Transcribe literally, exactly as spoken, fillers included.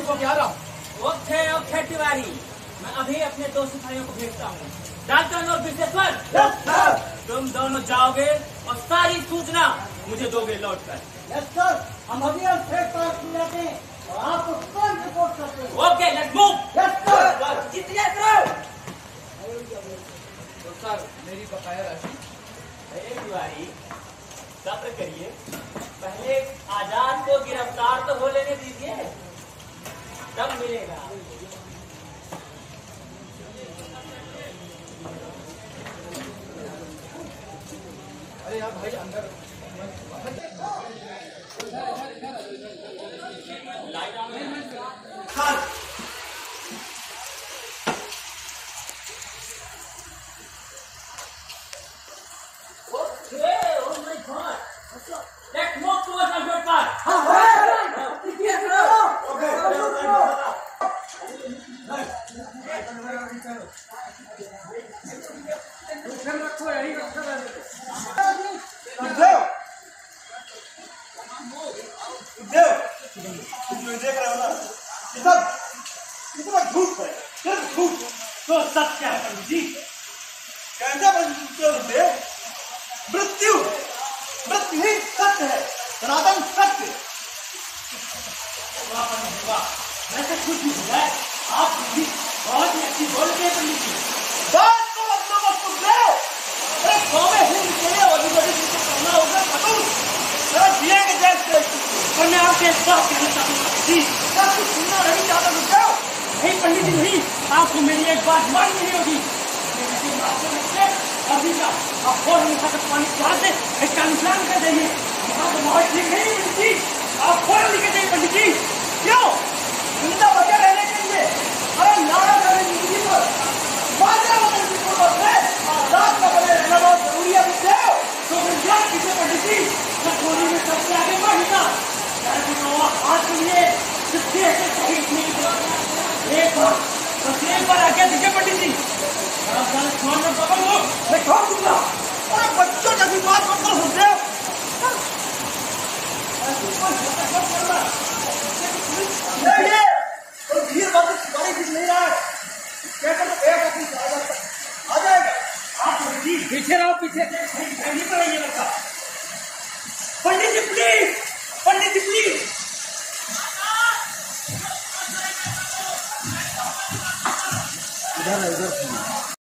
को क्या रहा। ओके ओके तिवारी, मैं अभी अपने दो सिपाहियों को भेजता हूँ। डाल्टन और विश्वेश्वर, यस सर। तुम दोनों जाओगे और सारी सूचना मुझे दोगे लौट कर। यस सर, हम अभी फ्लैट पार्क में जाते हैं और आपको तुरंत रिपोर्ट करते हैं। Okay let's move. Yes sir. Jitiya करो। तो सर मेरी बकाया राशि। अरे तिवारी सब्र करिए, पहले आजाद को गिरफ्तार तो हो लेने दीजिए, तब मिलेगा। अरे यार भाई अंदर देख रहे हो ना, ये सब कितना झूठ है, सिर्फ झूठ। तो सत्य है पंडित जी। कैसे बनते? मृत्यु मृत्यु ही सत्य है, सनातन सत्य। वाह पंडित जी वाह, वैसे कुछ भी हो जाए आप भी बहुत ही अच्छी बोलते हैं पंडित जी। बात को मतलब मत सुन ले। अरे गाँव में हिंद के लिए और बड़ी चीजें करना होगा खतून। अरे जिएंगे जैसे और मैं आपके साथ कहना चाहता हूँ पंडित जी, सब कुछ सुनना नहीं चाहता रुक जाओ। नहीं पंडित जी नहीं, आपको मेरी एक बात माननी नहीं होगी। अभी का आप फौरन यहाँ तक पानी चढ़ा से इसका निशान कर देंगे। यहाँ तो माहौल ठीक नहीं पंडित जी, आप फौरन निकल जाइए पंडित जी। क्यों? जिंदा बचे रहने के लिए। अरे नारा करने जिंदगी पर बाजा बदलने की जरूरत है। आजाद का बने रहना बहुत जरूरी है विद्या। तो विज्ञान किसे पंडित जी कटोरी में सबसे आगे बढ़ेगा। हाथ के लिए किसके ऐसे शहीद नहीं एक बार बस एक बार आगे दिखे पंडित जी। आप जाने छोड़ में पकड़ लो, मैं छोड़ दूंगा। अरे बच्चों जैसी बात मत करो सुनते हो। ये और भीड़ बात बड़ी कुछ नहीं रहा है। कहते तो एक आदमी आ जाएगा। आप पंडित जी पीछे रहो, पीछे नहीं पड़ेंगे लगता। Pandit ji please, Pandit ji please. इधर इधर